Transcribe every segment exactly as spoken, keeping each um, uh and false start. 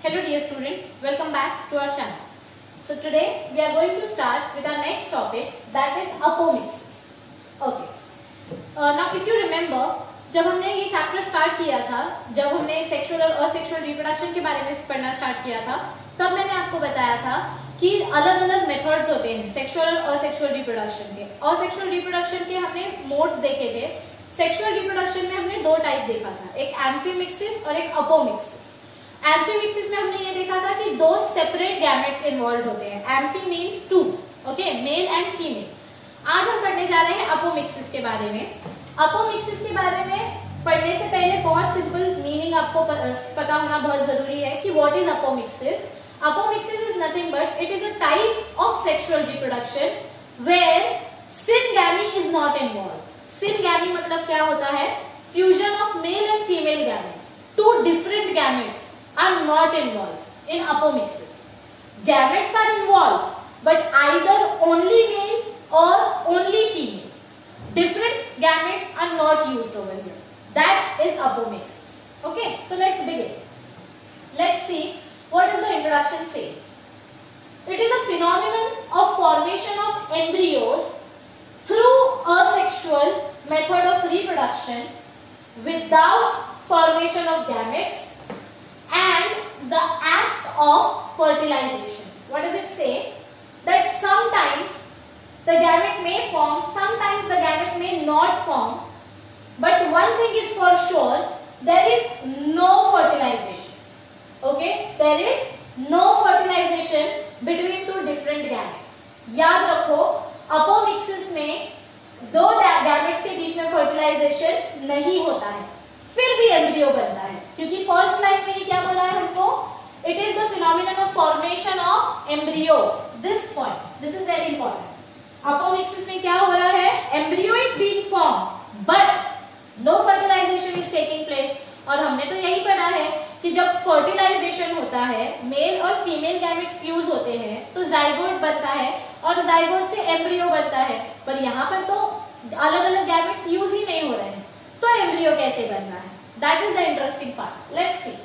Hello dear students, welcome back to our channel. So today we are going to start with our next topic, that is apomixis. Okay. Uh, now if you remember, जब हमने ये chapter start किया था, जब हमने sexual और asexual reproduction के बारे में पढ़ना स्टार्ट किया था, तब मैंने आपको बताया था कि अलग अलग मेथड्स होते हैं सेक्सुअल और असेक्सुअल रिप्रोडक्शन के. असेक्सुअल रिप्रोडक्शन के हमने मोड्स देखे थे. सेक्सुअल रिप्रोडक्शन में हमने दो टाइप देखा था, एक एम्फीमिक्सिस और एक अपोमिक्सिस. एम्फीमिक्सिस में हमने ये देखा था कि दो सेपरेट गैमेट्स इन्वॉल्व होते हैं. Amphi means two, okay, male and female. आज हम पढ़ने जा रहे हैं अपोमिक्सिस के बारे में. अपोमिक्सिस के बारे में पढ़ने से पहले बहुत सिंपल मीनिंग आपको पता होना बहुत जरूरी है कि what is apomixis. Apomixis is nothing but it is a type of sexual reproduction where syngamy is not involve. Syngamy मतलब क्या होता है? Fusion of male and female gametes. Two different gametes are not involved in apomixis. Gametes are involved, but either only male or only female. Different gametes are not used over here. That is apomixis. Okay, so let's begin. Let's see what is the introduction says. It is a phenomenon of formation of embryos through asexual method of reproduction without formation of gametes and the act of fertilization. What does it say? That sometimes the gamete may form, sometimes the gamete may not form, but one thing is for sure, there is no fertilization. Okay, there is no fertilization between two different gametes. याद रखो, apomixis में दो gametes के बीच में fertilisation नहीं होता है, फिर भी एम्ब्रियो बनता है. क्योंकि फर्स्ट लाइन में ये क्या बोला है हमको? It is the phenomenon of formation of embryo. This point, this is very important. Apomixis में क्या हो रहा है? Embryo is being form but no fertilization is taking place. और हमने तो यही पढ़ा है कि जब फर्टिलाइजेशन होता है, मेल और फीमेल गैमेट फ्यूज होते हैं तो जाइगोट बनता है और जाइगोट से एम्ब्रियो बनता है. पर यहाँ पर तो अलग अलग गैमेट्स यूज ही नहीं हो रहे हैं, तो एम्ब्रियो कैसे बन रहा है? That is the interesting part. Let's see.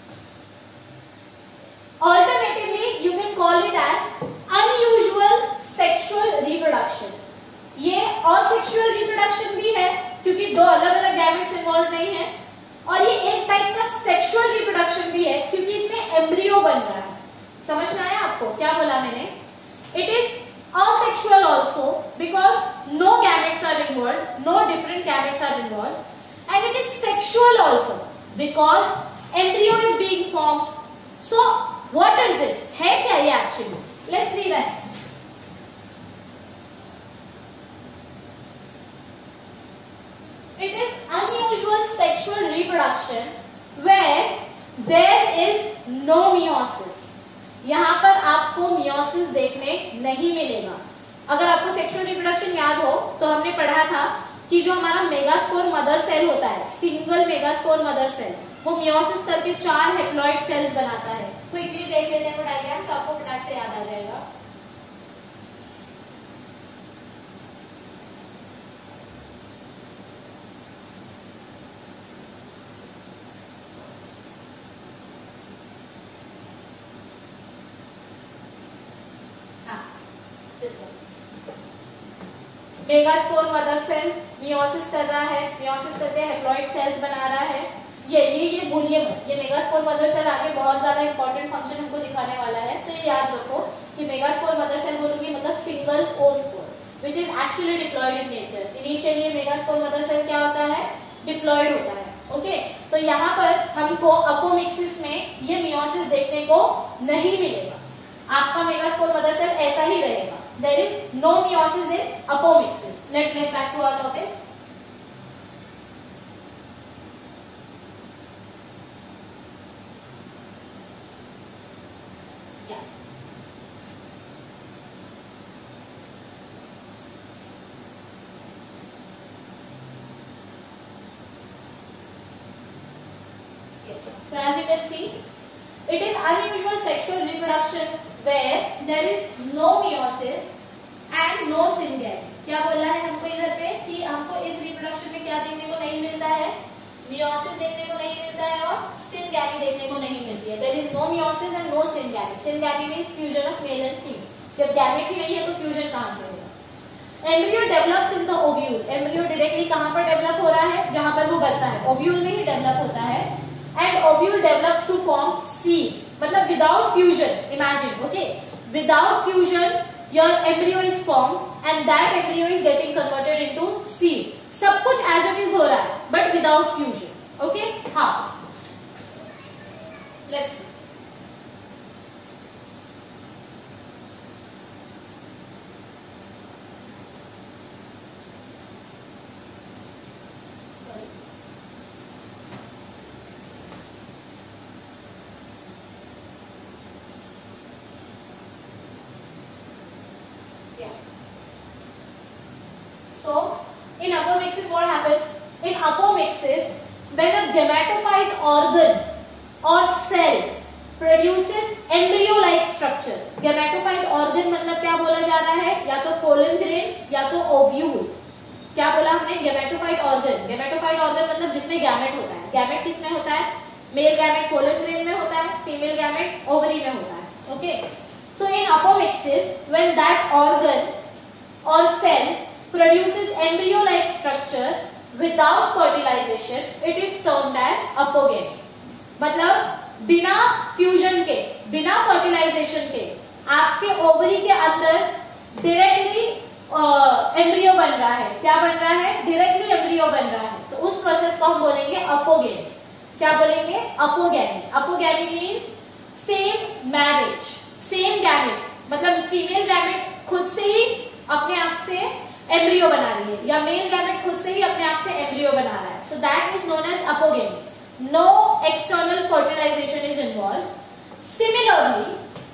Alternatively, you can call it as unusual sexual reproduction. ये asexual reproduction भी है क्योंकि दो अलग अलग गैमेट्स इन्वॉल्व नहीं है, और ये एक टाइप का सेक्सुअल रिप्रोडक्शन भी है क्योंकि इसमें एम्ब्रियो बन रहा है. समझ में आया आपको क्या बोला मैंने? It is asexual also because no gametes are involved, no different gametes are involved. And it is sexual also because embryo is being formed. So what is it? है क्या ये actually? Let's read that. It is unusual sexual reproduction where there is no meiosis. यहाँ पर आपको meiosis देखने नहीं मिलेगा. अगर आपको सेक्सुअल रिप्रोडक्शन याद हो तो हमने पढ़ा था कि जो हमारा मेगास्पोर मदर सेल होता है, सिंगल मेगास्पोर मदर सेल, वो मियोसिस करके चार हेप्लॉइड सेल्स बनाता है. क्विकली देख लेते हैं वो डायग्राम तो आपको फटाक से याद आ जाएगा. हाँ, this one. Megaspore mother cell meiosis कर रहा है, मियोसिस करके हेप्लॉइड सेल्स बना रहा है. ये ये ये भूलिए मत, ये मेगास्पोर मदर सेल आगे बहुत ज्यादा इंपॉर्टेंट फंक्शन हमको दिखाने वाला है. तो ये याद रखो कि मेगास्पोर मदर सेल बोलूंगी मतलब single oospore which is actually diploid in nature. Initially ये मेगास्पोर मदर सेल क्या होता है? डिप्लॉयड होता है. Okay okay? तो यहाँ पर हमको अपोमिक्सिस में ये मियोसिस देखने को नहीं मिलेगा. आपका मेगास्पोर मदर सेल ऐसा ही रहेगा. There is no meiosis in apomixis. Let's get back to our topic. Yeah. Yes. So as you can see, it is unusual sexual reproduction where there is no meiosis and no syngamy. क्या बोला है हमको इधर पे कि हमको इस reproduction में क्या देखने को नहीं मिलता है? मियोसिस देखने को नहीं मिलता है और सिनगैमी देखने को नहीं मिलती है। There is no meiosis and no syngamy. Syngamy means fusion of male and female. जब गैमेट ही नहीं है तो फ्यूजन कहां से होगा? Embryo develops in the ovule. Embryo directly कहां पर डेवलप हो रहा है? जहां पर वो बढ़ता है, ओव्यूल में ही डेवलप होता है। And ovule develops to form seed, मतलब without fusion. Imagine, okay, without fusion your embryo is form and that embryo is getting converted into seed. सब कुछ एज इट इज हो रहा है बट विदाउट फ्यूजन। ओके, हाँ, let's see. So, in apomixis, what happens? In apomixis, when a gametophyte organ or cell produces embryo-like structure. Gametophyte organ मतलब क्या बोला जा रहा है? या तो pollen grain या तो ovule. क्या बोला हमने? Gametophyte organ. Gametophyte organ मतलब जिसमें गैमेट होता है. गैमेट किसमें होता है? मेल गैमेट pollen grain में होता है, फीमेल गैमेट ओवरी में होता है. Okay. So in apomixis, when that organ or cell produces embryo-like structure without fertilization, it is termed as apogamy. मतलब बिना फ्यूजन के, बिना फर्टिलाइजेशन के आपके ओवरी के अंदर डायरेक्टली एम्ब्रियो बन रहा है. क्या बन रहा है? डायरेक्टली एम्ब्रियो बन रहा है. तो उस प्रोसेस को हम बोलेंगे अपोगेमी. क्या बोलेंगे? Apogamy. Apogamy means same marriage, same gamete, मतलब फीमेल गैमेट खुद से ही अपने आप से एम्ब्रियो बना रही है या मेल गैमेट खुद से ही अपने आप से एम्ब्रियो बना रहा है. So that is known as apogamy. No external fertilization is involved. Similarly,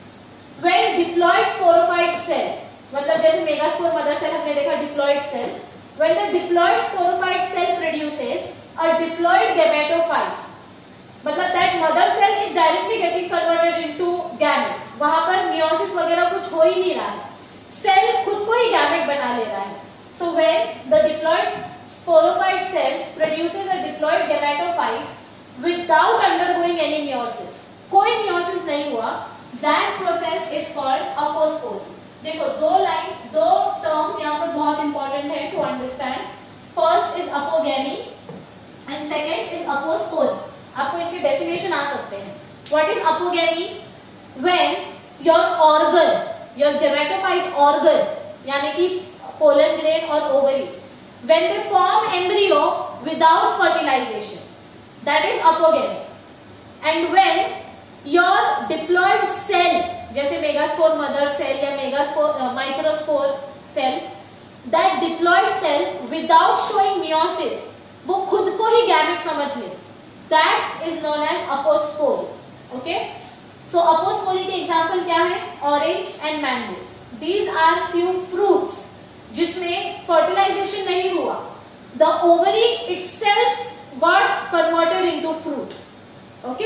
when diploid sporophyte cell, मतलब जैसे मेगास्पोर मदर सेल हमने देखा diploid cell, when the diploid sporophyte cell produces a diploid gametophyte, मतलब that mother cell is directly getting converted into gamete. वहां पर meiosis वगैरह कुछ हो ही नहीं रहा है, सेल खुद को ही गैमेट बना ले रहा है. So when the diploid sporophyte cell produces a diploid gametophyte without undergoing any meiosis, कोई meiosis नहीं हुआ, that process is called apospore. देखो दो लाइन, दो टर्म्स यहाँ पर बहुत इंपॉर्टेंट है to understand. First is apogamy and second is apospore. आपको इसके डेफिनेशन आ सकते हैं. What is apogamy? When your organ, your gametophyte organ, यानी कि पोलन ग्रेन और ovary, when they form embryo without fertilization, that is apogamy. And when your diploid cell, जैसे megaspore mother cell या megaspore microspore cell, that diploid cell without showing meiosis, वो खुद को ही gamete समझ ले, that is known as apospore. Okay, so apospore के example क्या है? Orange and mango. These are few fruits जिसमें फर्टिलाइजेशन नहीं हुआ. The ovary itself got converted into fruit. Okay,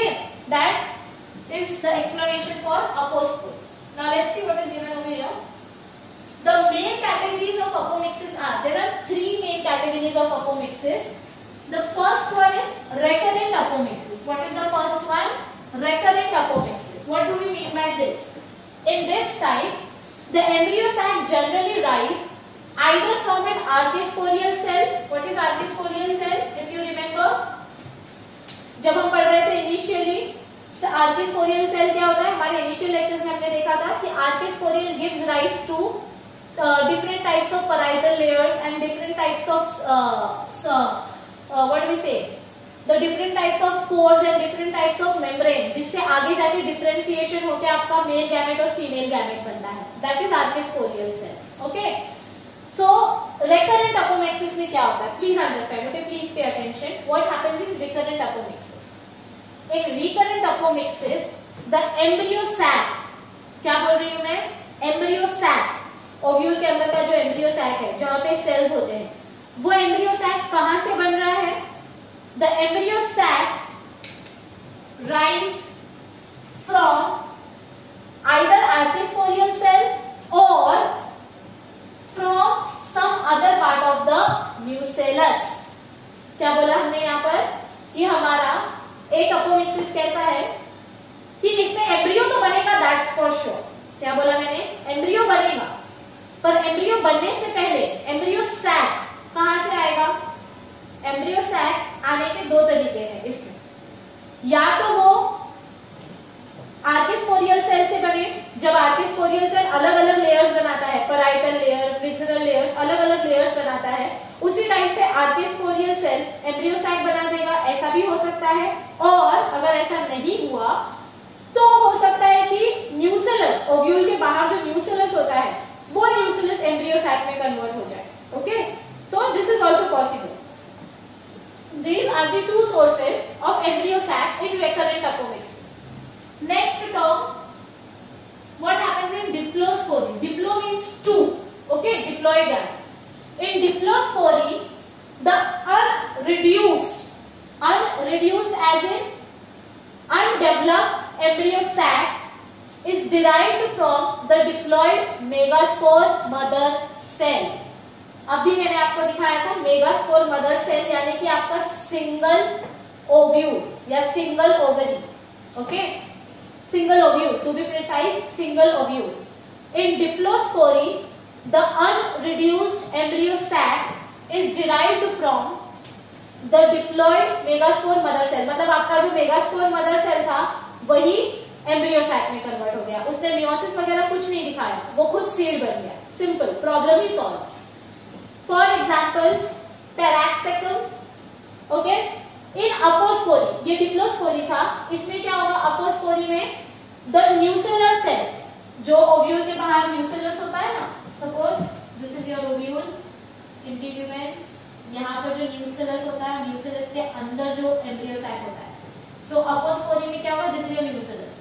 that is the explanation for apospore. Now let's see what is given over here. The main categories of apomixis are, there are three main categories of apomixis. The first one is recurrent apomixis. What is the first one? Recurrent apomixis. What do we mean by this? In this type, the embryo sac generally rise either from an archisporial cell. What is archisporial cell? If you remember, जब हम पढ़ रहे थे initially, archesporial cell क्या होता है? हमारे initial lectures में हमने देखा था कि archesporial gives rise to different types of parietal layers and different types of what we say the different types of spores and different types of membrane, जिससे आगे जाके डिफरेंशिएशन होकर आपका मेल गैमेट और फीमेल गैमेट बनता है. That is archesporial cell. Okay, so recurrent apomixis में क्या होता है? Please understand. Okay, please pay attention. What happens in recurrent apomixis? In recurrent apomixis, the embryo sac, क्या बोल रही हूं मैं? Embryo sac, ओव्यूल के अंदर का जो embryo sac है, जहां पे cells होते हैं, वो embryo sac कहां से बन रहा है? The embryo sac rise from either archisporial cell or from some other part of the mucellus. क्या बोला हमने यहाँ पर कि हमारा एक अपोमिक्सिस कैसा है कि इसमें एम्ब्रियो तो बनेगा, दैट्स फॉर श्योर। क्या बोला मैंने? एम्ब्रियो बनेगा, पर एम्ब्रियो बनने से पहले एम्ब्रियो सैक कहां से आएगा? एम्ब्रियो सैक आने के दो तरीके हैं इसमें, या तो वो आर्किस्पोरियल सेल से बने, जब आर्किस्पोरियल सेल अलग अलग लेयर्स बनाता है, पैराइटल लेयर, विसरल लेयर्स, अलग अलग लेयर्स बनाता है, उसी टाइम पे आर्किस्पोरियल सेल एम्ब्रियो सैक बना देगा, ऐसा भी हो सकता है। और अगर ऐसा नहीं हुआ तो हो सकता है कि न्यूसेलस, ओव्यूल के बाहर जो न्यूसेलस होता है वो न्यूसेलस एम्ब्रियो सैक में कन्वर्ट हो जाए। ओके, तो this is also possible. These are the two sources of embryo sac in recurrent apomixis. Next term, what happens in diplospory? Diplo means two. Okay, diploid gamete. In diplospory, the unreduced, unreduced as in undeveloped embryo sac is derived from the diploid megaspore mother cell. अभी मैंने आपको दिखाया था megaspore mother cell, यानी कि आपका single ovule या single ovary. Okay, single ovule to be precise, single ovule. In diplospory the unreduced embryo sac is derived from the diploid megaspore mother cell. मतलब आपका जो मेगास्पोर मदर सेल था वही embryo sac में convert हो गया, उसने मियोसिस वगैरह कुछ नहीं दिखाया, वो खुद सीड बन गया। सिंपल, प्रॉब्लम ही solve. For example, Taraxacum. Okay, in apospory, ये डिप्लोस्पोरी था, इसमें क्या होगा? अपोस्पोरी में द न्यूसेलर सेल्स, जो ओव्यूल के बाहर न्यूसेलस होता है ना, suppose this is your ovule, integuments, यहाँ पर जो न्यूसेलस होता है, न्यूसेलस के अंदर जो एम्ब्रियो सैक होता है, सो अपोस्पोरी में क्या होगा? This is your nucellus.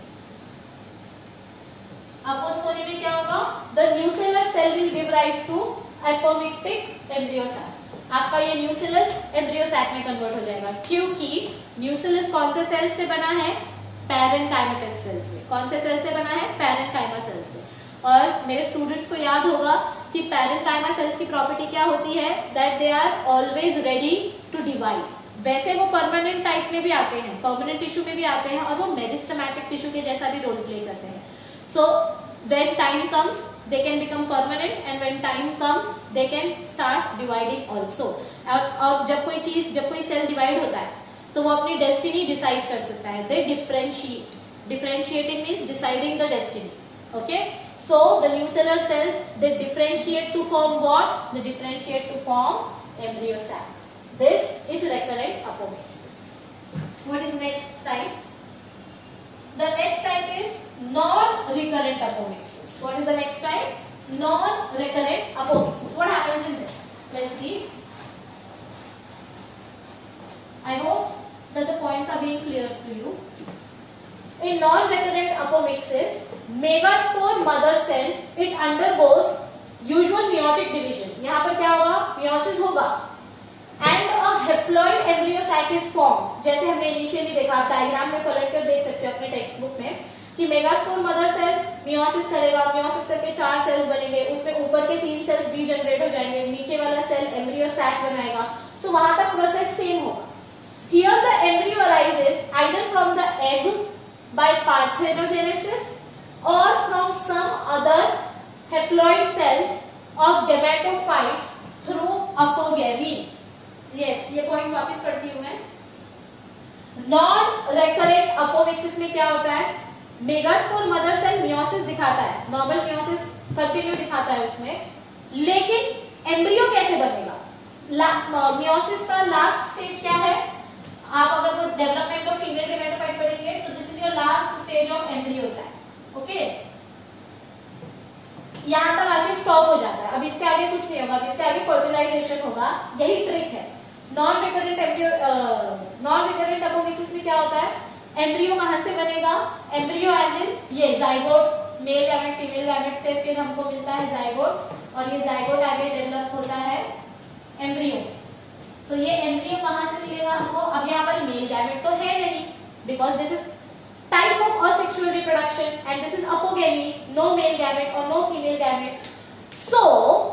Apospory में क्या होगा? The nucellar cell will give rise to apomictic embryo sac. आपका ये न्यूसेलस एम्ब्रियो सैक में कन्वर्ट हो जाएगा, क्योंकि न्यूसेलस कौन से सेल से बना है? पैरेन्काइमेटस सेल से। कौन से सेल से बना है? पैरेन्काइमा सेल से। और मेरे स्टूडेंट्स को याद होगा कि पैरेन्काइमा सेल्स की प्रॉपर्टी क्या होती है? That they are always ready to divide. वैसे वो परमानेंट टाइप में भी आते हैं, परमानेंट टिश्यू में भी आते हैं, और वो मेरिस्टेमेटिक टिश्यू के जैसा भी रोल प्ले करते हैं। So when time comes they can become permanent, and when time comes they can start dividing also. और, और जब कोई चीज, जब कोई सेल डिवाइड होता है तो वो अपनी डेस्टिनी डिसाइड कर सकता है। they differentiate. Differentiating means deciding the destiny. Okay, so the nucellar cells, they differentiate to form what? They differentiate to form embryo sac. This is recurrent apomixis. What is next type? The next type is non-recurrent apomixis. What is the next type? Non-recurrent apomixis. What happens in this? Let's see. I hope that the points are being clear to you. In non-recurrent apomixis, megaspore mother cell, it undergoes usual meiotic division. यहाँ पर क्या होगा? meiosis होगा, and a haploid embryo sac is formed. जैसे हमने initially देखा, diagram में पलट कर देख सकते हो अपने टेक्स्ट बुक में कि मेगास्पोर मदर सेल मियोसिस करेगा, मियोसिस करके चार सेल्स बनेंगे, उसमें ऊपर के तीन सेल्स डीजनरेट हो जाएंगे, नीचे वाला सेल एम्ब्रियो सैक बनाएगा। सो so, वहां तक प्रोसेस सेम होगा। Here the embryo arises either from the egg by parthenogenesis or from some other haploid cells of gametophyte through apogamy. Yes, ये पॉइंट वापस पढ़ती हूं मैं। नॉन रेकरेंट अपोमिक्सिस में क्या होता है? मेगास्पोर मदर सेल मियोसिस दिखाता है, नॉर्मल मियोसिस कंटिन्यू दिखाता है उसमें, लेकिन एम्ब्रियो कैसे बनेगा? मियोसिस का लास्ट स्टेज क्या है? आप अगर वो डेवलपमेंट ऑफ फीमेल गेमेटोफाइट पढ़ेंगे तो this is your last stage of embryo sac. Okay, यहां तक आगे स्टॉप हो जाता है, अब इसके आगे कुछ नहीं होगा, अब इसके आगे फर्टिलाइजेशन होगा। यही ट्रिक है। Non recurrent embryo, non recurrent apomixis में क्या होता है? एम्ब्रियो कहां से बनेगा? एम्ब्रियो एज इन ये zygote, male gamete female gamete से फिर हमको मिलता है जाइगोट, और ये जाइगोट आगे डेवलप होता है एम्ब्रियो। सो so, ये एम्ब्रियो कहां से मिलेगा हमको? अब यहाँ पर मेल गैमेट तो है नहीं, because this is type of asexual reproduction and this is apogamy, no male gamete or no female gamete. So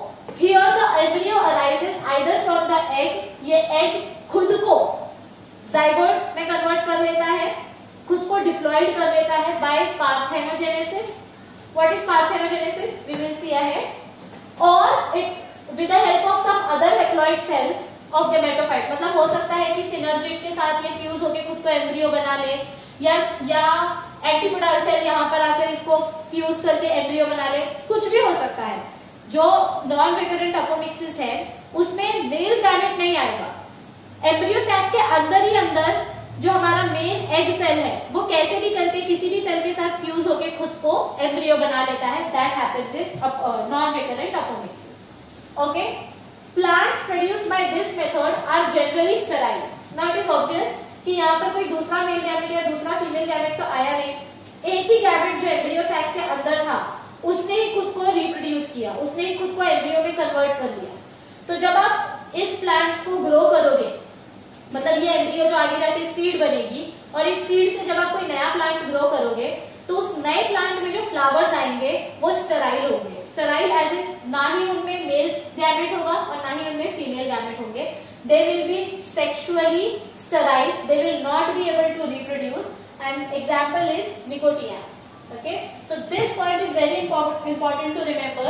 here the embryo arises either from the egg, ये एग खुद को जाइगोट में convert कर लेता है, खुद को डिप्लॉयड कर लेता है by parthenogenesis. What is parthenogenesis? We will see ahead. Or it with the help of some other haploid cells of gametophyte, मतलब हो सकता है कि सिनर्जिड के साथ ये फ्यूज होकर खुद को एम्ब्रियो बना ले, या या एंटीपोडाल सेल यहाँ पर आकर इसको फ्यूज करके एम्ब्रियो बना ले, कुछ भी हो सकता है. जो नॉन रिकरेंट अपोमिक्सिस है उसमें मेल गैमेट नहीं आएगा. एम्ब्रियो सैक के अंदर ही अंदर जो हमारा मेन एग सेल है वो कैसे भी करके किसी भी सेल के साथ फ्यूज होके खुद को एम्ब्रियो बना लेता है. That happens with non recurrent apomixis. Okay. Plants produced by this method are generally sterile. Now it is obvious कि यहाँ पर कोई दूसरा मेल गैमेट या दूसरा फीमेल गैमेट तो आया नहीं. एक ही गैमेट जो एम्ब्रियो सैक के अंदर था उसने ही खुद को रिप्रोड्यूस किया, उसने ही खुद को एम्ब्रियो में कन्वर्ट कर लिया. तो जब आप इस प्लांट को ग्रो करोगे, मतलब ये एम्ब्रियो जो आगे जाके सीड बनेगी, और इस सीड से जब आप कोई नया प्लांट ग्रो करोगे तो उस नए प्लांट में जो फ्लावर्स आएंगे वो स्टेराइल होंगे. स्टेराइल एज इन ना ही उनमें मेल गैमेट होगा और ना ही उनमें फीमेल गैमेट होंगे. They will be sexually sterile, they will not be able to reproduce, and example is Nicotiana. Okay, so this point is very important important to remember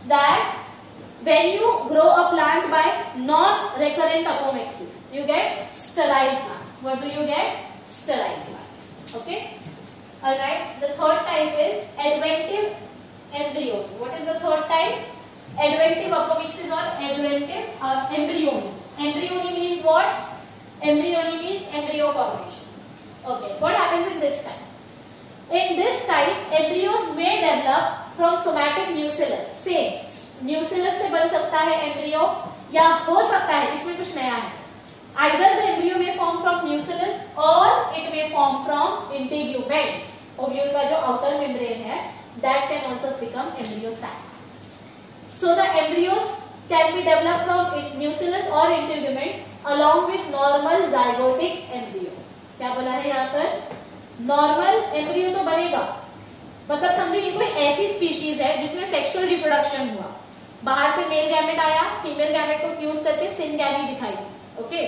that when you grow a plant by non-recurrent apomixis, you get sterile plants. What do you get? Sterile plants. Okay. All right. The third type is adventive embryo. What is the third type? Adventive apomixis or adventive uh, embryony. Embryony means what? Embryony means embryo formation. Okay. What happens in this type? In this type, embryos may develop from somatic nucellus. Same, nucellus से बन सकता है embryo, या हो सकता है, इसमें कुछ नया है. Either the embryo may form from nucellus or it may form from integuments. Ovule का जो outer membrane है, that can also become embryo sac. So the embryos can be developed from nucellus or integuments along with normal zygotic embryo. क्या बोला है यहाँ पर? Normal embryo तो बनेगा, मतलब समझो ये कोई ऐसी स्पीशीज है जिसमें सेक्सुअल रिप्रोडक्शन हुआ, बाहर से मेल गैमेट आया, फीमेल गैमेट को फ्यूज करके सिनगैमी दिखाई. ओके.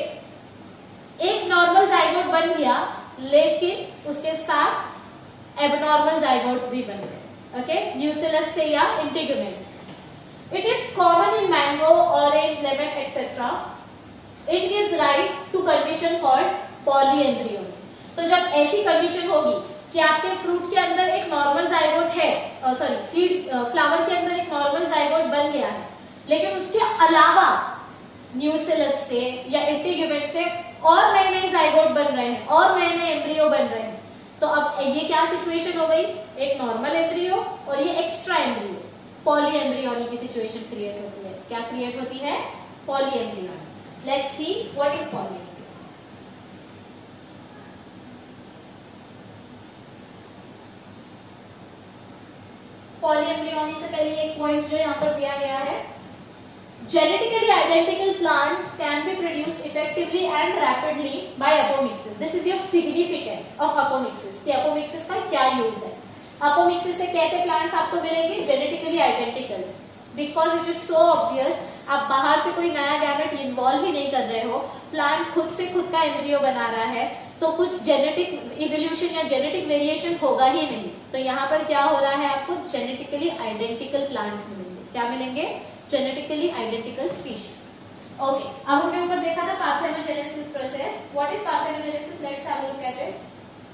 एक नॉर्मल जाइगोट बन गया, लेकिन उसके साथ एबनॉर्मल जाइगोट्स भी बन गए. ओके. न्यूसेलस से या integuments. It is common in mango, orange, lemon etcetera. It gives rise to condition called polyembryo. तो जब ऐसी कंडीशन होगी कि आपके फ्रूट के अंदर एक नॉर्मल जाइगोट है, सॉरी सीड फ्लावर के अंदर एक नॉर्मल जाइगोट बन गया है, लेकिन उसके अलावा न्यूसेलस से या इंटीग्यूमेंट से और नए नए जाइगोट बन रहे हैं और नए नए एम्ब्रियो बन रहे हैं, तो अब ये क्या सिचुएशन हो गई? एक नॉर्मल एम्ब्रियो और ये एक्स्ट्रा एम्ब्रियो, पॉली एम्ब्रियोनी की सिचुएशन क्रिएट होती है. क्या क्रिएट होती है? Polyembryony. Let's see what is poly. Polyembryony से पहले एक पॉइंट जो यहाँ पर दिया गया है, genetically identical plants can be produced effectively and rapidly by apomixis. This is your significance of apomixis, कि अपोमिक्सिस का क्या यूज है. अपोमिक्सिस से कैसे प्लांट्स आपको मिलेंगे? Genetically identical, because it is so obvious. आप बाहर से कोई नया गैमेट इन्वॉल्व ही नहीं कर रहे हो, प्लांट खुद से खुद का एम्ब्रियो बना रहा है, तो कुछ जेनेटिक इवोल्यूशन या जेनेटिक वेरिएशन होगा ही नहीं. तो यहाँ पर क्या हो रहा है? आपको जेनेटिकली आइडेंटिकल प्लांट्स मिलेंगे. क्या मिलेंगे? Genetically identical species. ओके. अब हमने ऊपर देखा था parthenogenesis process. What is parthenogenesis? Let's have a look at it.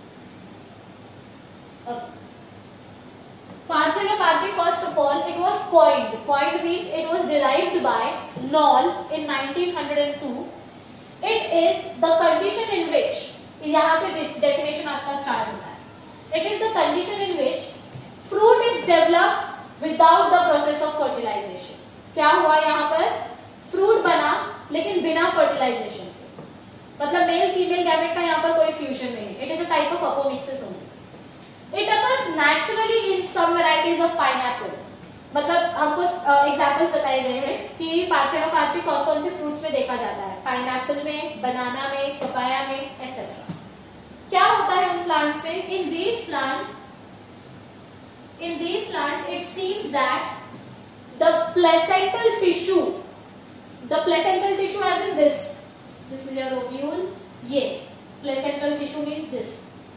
Parthenocarpy, first of all, it was coined. Coined means it was derived by Knoll in nineteen oh two. It is the condition in which, यहाँ से definition आपका start होता है. It is the condition in which fruit is developed without the process of fertilization. क्या हुआ यहाँ पर? Fruit बना लेकिन बिना फर्टिलाइजेशन के, मतलब मेल फीमेल गैमेट का यहाँ पर कोई फ्यूजन नहीं. It is a type of apomixis only. It occurs naturally in some varieties of pineapple. मतलब हमको एग्जाम्पल्स uh, बताए गए हैं कि पार्थेनोकार्पी कौन कौन से फ्रूट्स में देखा जाता है. पाइनएप्पल में, बनाना में, पपाया में, एक्सेट्रा. क्या होता है उन प्लांट्स में? In these plants in these plants it seems that the placental tissue the placental tissue as in this this is your ovule. ये placental tissue means this.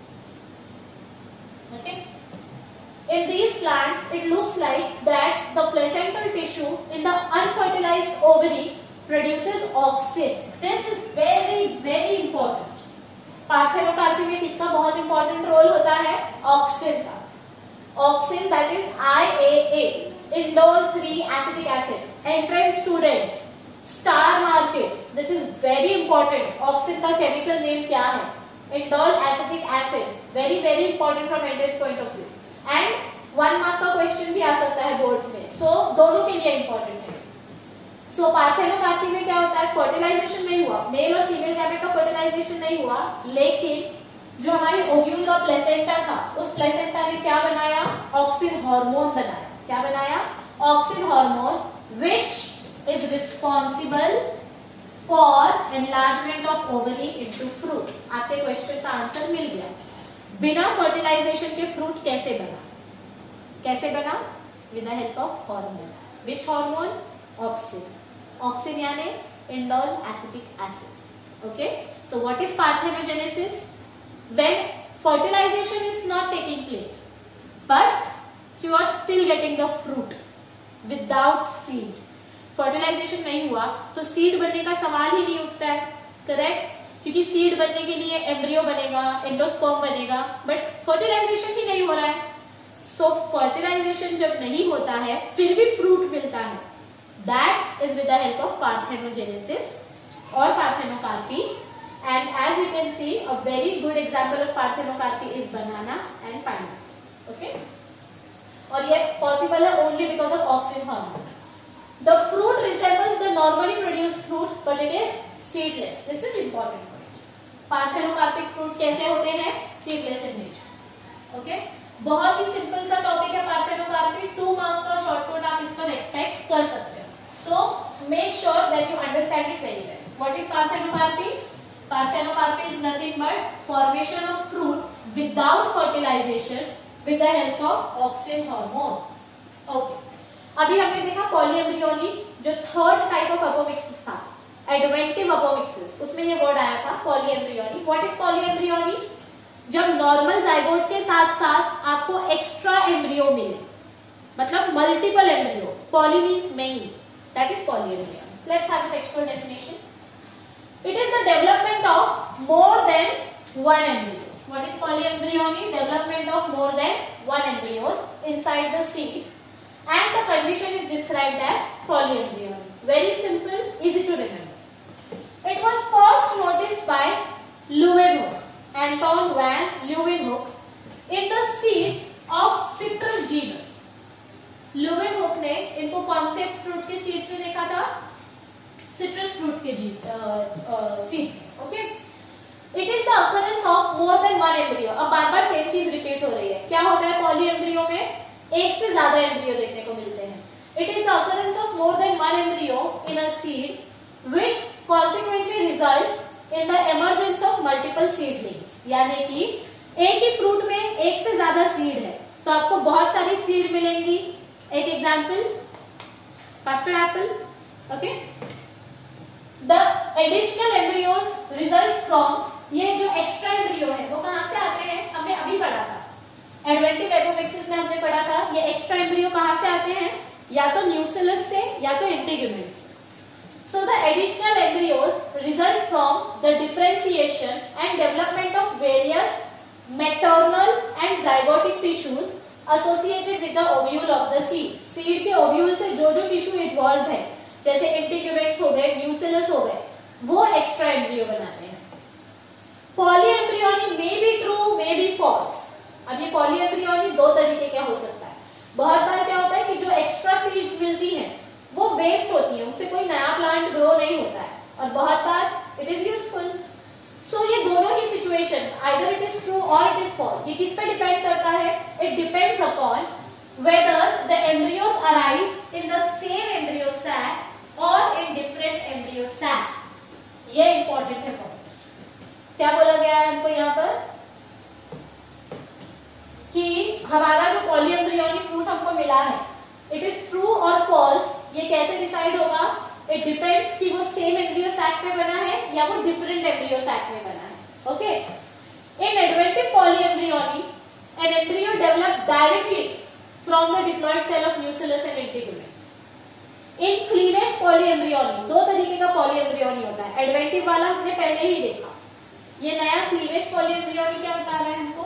Okay. In these plants, it looks like that the placental tissue in the unfertilized ovary produces auxin. This is very very important. Parthenocarpy में किसका बहुत important role होता है? Auxin का. Auxin that is I A A, indole three acetic acid. Entrance students, star market, this is very important. Auxin का chemical name क्या है? Indole acetic acid. Very very important from entrance point of view. And one mark का question भी आ सकता है boards में. सो so, दोनों के लिए इंपॉर्टेंट है. सो so, पार्थेनोकार्पी में क्या होता है? फर्टिलाइजेशन नहीं हुआ, मेल और फीमेल गैमेट का फर्टिलाइजेशन नहीं हुआ, लेकिन जो हमारी ओव्यूल का प्लेसेंटा था, उस प्लेसेंटा ने क्या बनाया? ऑक्सिन हार्मोन बनाया. क्या बनाया? Auxin hormone, which is responsible for enlargement of ovary into fruit. आपके क्वेश्चन का आंसर मिल गया. बिना फर्टिलाइजेशन के फ्रूट कैसे बना? कैसे बना? With the help of hormone. Which hormone? Auxin. Auxin यानी indole acetic acid. Okay. So what is parthenogenesis? When fertilization is not taking place but you are still getting the fruit without seed. Fertilization नहीं हुआ तो seed बनने का सवाल ही नहीं उठता है. करेक्ट? क्योंकि सीड बनने के लिए एम्ब्रियो बनेगा, एंडोस्पर्म बनेगा, बट फर्टिलाइजेशन ही नहीं हो रहा है. सो so, फर्टिलाइजेशन जब नहीं होता है फिर भी फ्रूट मिलता है. That is with the help of parthenogenesis और parthenocarpy. And as you can see a very good example of parthenocarpy is banana and pineapple. Okay. और ये पॉसिबल है only because of auxin hormone. The fruit resembles the normally produced fruit but it is seedless. This is important point. Parthenocarpic fruits कैसे होते हैं? Seedless in nature. Okay. बहुत ही simple सा topic है पार्थेनोकार्पी. टू मार्क का shortcut आप इस पर एक्सपेक्ट कर सकते हो. So make sure that you understand it very well. What is parthenocarpy? Parthenocarpy is nothing but formation of fruit without fertilization with the help of auxin hormone. Okay. अभी हमने देखा पॉलीएम्ब्रियोनी, जो थर्ड टाइप ऑफ अपोमिक्सिस था, adventive apomixis, उसमें ये word आया था polyembryony. What is polyembryony? जब नॉर्मल जाइगोट के साथ साथ आपको एक्स्ट्रा एम्ब्रियो मिले, मतलब multiple embryo. Poly means many, that is polyembryony. Let's have a textual definition. It is the development of more than one embryos. What is polyembryony? Development of more than one embryos inside the seed. And the condition is described as polyembryony. Very simple, easy to remember. It was first noticed by Leeuwenhoek, Anton van Leeuwenhoek, in the seeds of citrus genus. Leeuwenhoek ने इनको कौन से fruit के seeds में देखा था? Citrus fruits के seeds में. Okay. It is the occurrence of more than one embryo. अब बार बार सेम चीज रिपीट हो रही है. क्या होता है पॉलीएम्ब्रियो में? एक से ज्यादा एम्ब्रियो देखने को मिलते हैं. It is the occurrence of more than one embryo in a seed which consequently results in the emergence of multiple seedlings. यानी कि एक ही फ्रूट में एक से ज्यादा सीड है तो आपको बहुत सारी सीड मिलेंगी. एक example, custard apple. Okay. The additional embryos result from, ये जो एक्स्ट्रा एम्ब्रियो है वो कहां से आते हैं? हमने अभी पढ़ा था एडवेंटिव एपोमिक्सिस में, हमने पढ़ा था ये एक्स्ट्रा एम्ब्रियो कहां से आते हैं? या तो न्यूसिलस से या तो इंटीग्यूमेंट से. So the additional embryos result from the differentiation and development of various maternal and zygotic tissues associated with the ovule of the seed. Seed के ओव्यूल से जो जो टिश्यू इन्वॉल्व है, जैसे इंटीग्यूमेंट्स हो गए, न्यूसिलस हो गए, वो एक्स्ट्रा एम्ब्रियो बनाते हैं. Polyembryony may be true, may be false. अब ये पॉलीएम्ब्रियोनी दो तरीके का हो सकता है. बहुत बार क्या होता है कि जो एक्स्ट्रा सीड्स मिलती हैं वो वेस्ट होती है, उनसे कोई नया प्लांट ग्रो नहीं होता है, और बहुत बार इट इज यूजफुल. सो ये दोनों ही situation, either it is true और इट इज फॉल्स, ये किस पे डिपेंड करता है? It depends upon whether the embryos arise in the same embryo sac और इन डिफरेंट एम्ब्रियो सैक. ये इंपॉर्टेंट है पॉइंट. क्या बोला गया है हमको यहाँ पर? कि हमारा जो पॉलीएम्ब्रियोनी फ्रूट हमको मिला है, इट इज ट्रू और फॉल्स. ये कैसे डिसाइड होगा? इट डिपेंड्स कि वो सेम एम्ब्रियो सैक में बना है या वो डिफरेंट एम्ब्रियो सैक में बना है. Okay. In adventive polyembryony, an embryo developed directly from the diploid cell of nucellus and integuments. In cleavage polyembryony, दो तरीके का polyembryony होता है. Adventive वाला हमने पहले ही देखा. ये नया cleavage polyembryony क्या बता रहा है हमको?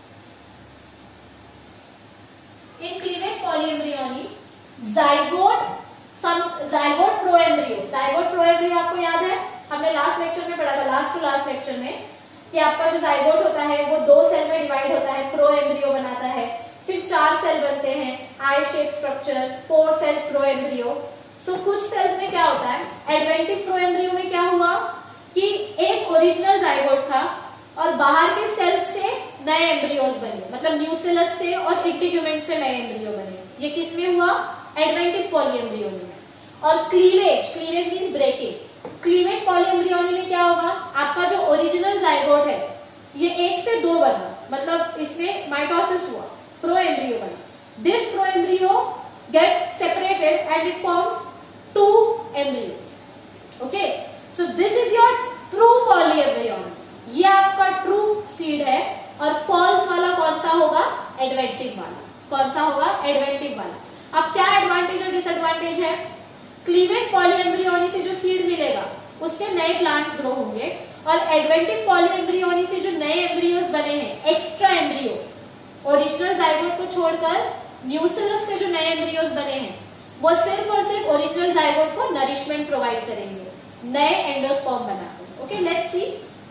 In cleavage polyembryony, zygote zygote proembryo, zygote proembryo आपको याद है, हमने लास्ट लेक्चर में पढ़ा था, लास्ट टू लास्ट लेक्चर में, कि आपका जो जाइगोट होता है वो दो सेल में डिवाइड होता है, प्रोएम्ब्रियो बनाता है, फिर चार सेल बनते हैं, I shape structure, four cell proembryo. So कुछ सेल्स में क्या होता है, एडवेंटिव प्रोएम्ब्रियो में क्या हुआ कि एक ओरिजिनल जाइगोट था और बाहर के सेल्स से नए एम्ब्रियोज बने, मतलब न्यूसेलस से और इंटिग्यूमेंट से नए एम्ब्रियो बने. ये किस में हुआ, एडवेंटिव पॉलीएम्ब्रियो में. और cleavage, cleavage means breaking. Cleavage polyembryony में क्या होगा, आपका जो ओरिजिनल जाइगोट है ये एक से दो बना, मतलब इसमें माइटोसिस हुआ, प्रोएम्ब्रियो बना. This proembryo gets separated and it forms two embryos. Okay, so this is your true polyembryony. ये आपका ट्रू सीड है. और फॉल्स वाला कौन सा होगा, एडवेंटिव वाला. कौन सा होगा, एडवेंटिव वाला. अब क्या एडवांटेज और डिसएडवांटेज है, क्लीवेज पॉलीएम्ब्रियोनी से जो सीड मिलेगा उससे नए प्लांट्स ग्रो होंगे, और एडवेंटिव पॉलीएम्ब्रियोनी से जो नए एम्ब्रियोज बने हैं, एक्स्ट्रा एम्ब्रियोज, ओरिजिनल जाइगोट को छोड़कर न्यूसेलस से जो नए एम्ब्रियोज बने हैं वो सिर्फ और सिर्फ ओरिजिनल जाइगोट को नरिशमेंट प्रोवाइड करेंगे, नए एंडोस्पर्म बनाकर. Okay, let's see.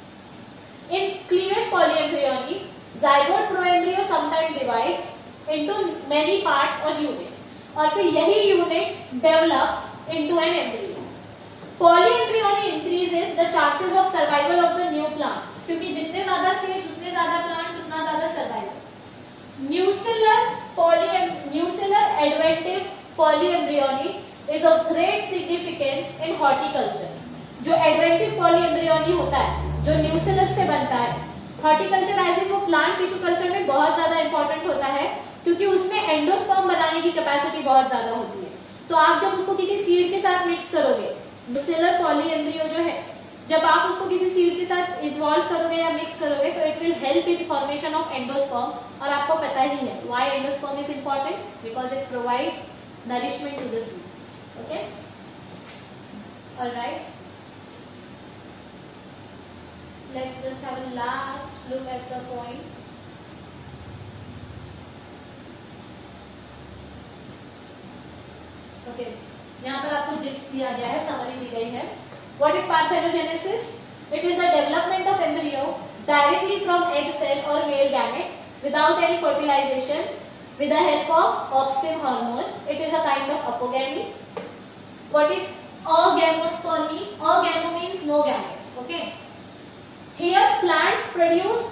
In cleavage polyembryony, zygote proembryo sometime divides into many parts और यूनिट्स, और फिर यही units develops into an embryo. Polyembryony increases the chances of survival of the new plants, क्योंकि जितने ज्यादा seeds उतने ज्यादा plants उतना ज्यादा survival. Nucellar poly nucellar adventive polyembryony is of great significance in horticulture. जो adventive polyembryony होता है, जो nucellus से बनता है, horticulture as in वो plant tissue culture में बहुत ज्यादा important होता है, क्योंकि उसमें एंडोस्पर्म बनाने की कैपेसिटी बहुत ज्यादा होती है. तो आप जब उसको किसी सीड के साथ मिक्स करोगे, न्यूसेलर पॉलीएम्ब्रियो जो है, जब आप उसको किसी सीड के साथ इन्वॉल्व करोगे या मिक्स करोगे तो it will help in formation of endosperm. और आपको पता ही है why endosperm is important, because it provides nourishment to the seed. Okay, alright, let's just have a last look at the points. Okay, यहाँ पर आपको जिस्ट दिया गया है, समरी दी गई है. What is parthenogenesis? It is the development of embryo directly from egg cell और male gamete without any fertilization with the help of auxin hormone. It is a kind of apogamy. What is agamospermy? Agamo means no gamete. Okay. Here plants produce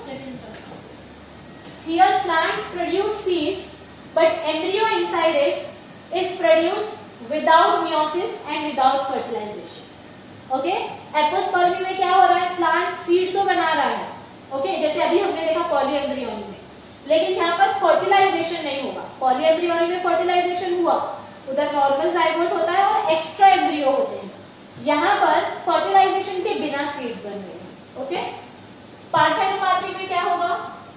here plants produce seeds, but embryo inside it is produced without meiosis and without fertilization. Okay. Apospory में क्या हो रहा है? Plant seed तो बना रहा है. Okay okay? जैसे अभी हमने देखा पॉलीएम्ब्रियोनी में, लेकिन यहाँ पर फर्टिलाइजेशन नहीं होगा. पॉलीएम्ब्रियोनी में फर्टिलाइजेशन हुआ, उधर नॉर्मल जाइगोट होता है और एक्स्ट्रा एम्ब्रियो होते हैं. यहाँ पर फर्टिलाइजेशन के बिना सीड्स बन रहे हैं. ओके. पार्थेनोकार्पी में क्या होगा?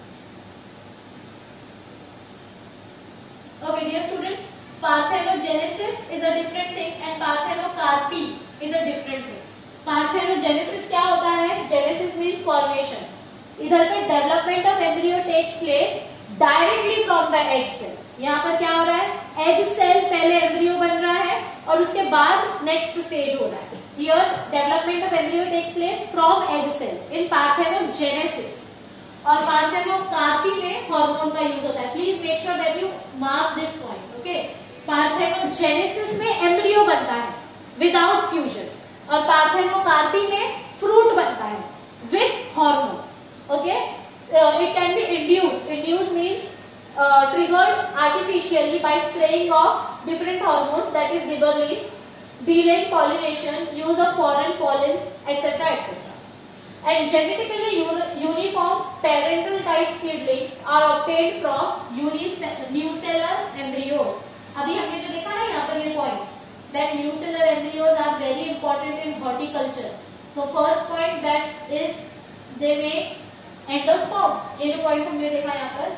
Okay dear students, parthenogenesis is a different thing and parthenocarpy is a different thing. Parthenogenesis क्या होता है? Genesis means formation. इधर पे development of embryo takes place directly from the egg cell. यहाँ पर क्या हो रहा है? एग सेल पहले एम्ब्रियो बन रहा है और उसके बाद नेक्स्ट स्टेज हो रहा है. Here development of embryo takes place from egg cell in parthenogenesis. और पार्थेनोकार्पी में हार्मोन का यूज होता है. Please make sure that you mark this point. Okay. Parthenogenesis में एम्ब्रियो बनता है विदाउट फ्यूजन, और पार्थेनोकार्पी में फ्रूट बनता है with hormone. Okay, uh, it can be induced. Induced means uh, triggered artificially by spraying of different hormones, that is gibberellins, delaying pollination, use of foreign pollens, et cetera, et cetera. And genetically uniform parental type seedlings are obtained from nucellar embryos. अभी हमने जो देखा ना यहाँ पर ये point, that nucellar embryos are very important in horticulture. So first point that is they make endosperm, ये जो पॉइंट हमने देखा यहाँ पर,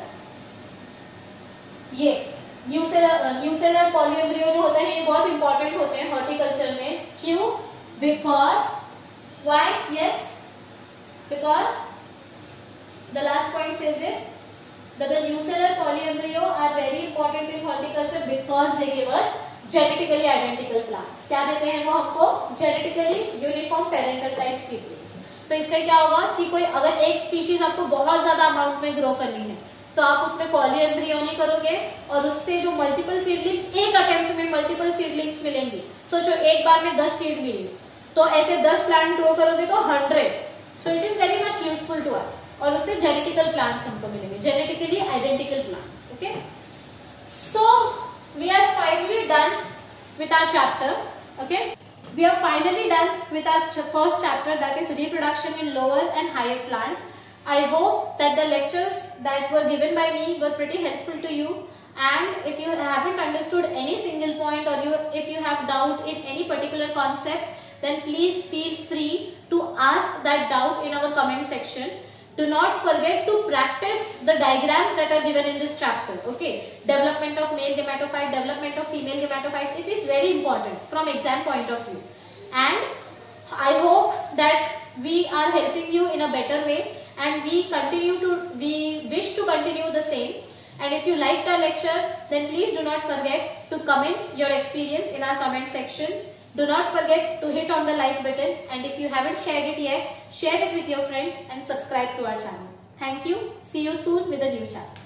ये न्यूसेलर न्यूसेलर पॉलीएम्ब्रियो जो होते हैं ये बहुत इंपॉर्टेंट होते हैं हॉर्टिकल्चर में. क्यों? Because why? Yes, because the last point says it that the nucellar polyembryo are very important in horticulture because they give us genetically identical plants. क्या देते हैं वो हमको? genetically uniform parental type seedlings. तो इससे क्या होगा कि कोई अगर एक स्पीशीज आपको बहुत ज्यादा अमाउंट में ग्रो करनी है तो आप उसमें पॉलीएम्ब्रियोनी करोगे और उससे जो मल्टीपल सीडलिंग्स, एक अटेम्प्ट में मल्टीपल सीडलिंग्स मिलेंगी. सोचो एक बार में दस सीड मिली तो ऐसे दस प्लांट ग्रो करोगे तो hundred. So it is very much useful to us. और उससे जेनेटिकल प्लांट्स हमको मिलेंगे, genetically identical plants. Okay, so we are finally done with our chapter. Okay, we are finally done with our first chapter, that is reproduction in lower and higher plants. I hope that the lectures that were given by me were pretty helpful to you. And if you haven't understood any single point, or you if you have doubt in any particular concept, then please feel free to ask that doubt in our comment section. Do not forget to practice the diagrams that are given in this chapter. Okay, development of male gametophyte, development of female gametophyte. It is very important from exam point of view. And I hope that we are helping you in a better way, and we continue to we wish to continue the same. And if you liked our lecture, then please do not forget to comment your experience in our comment section. Do not forget to hit on the like button, and if you haven't shared it yet, share it with your friends and subscribe to our channel. Thank you. See you soon with a new chapter.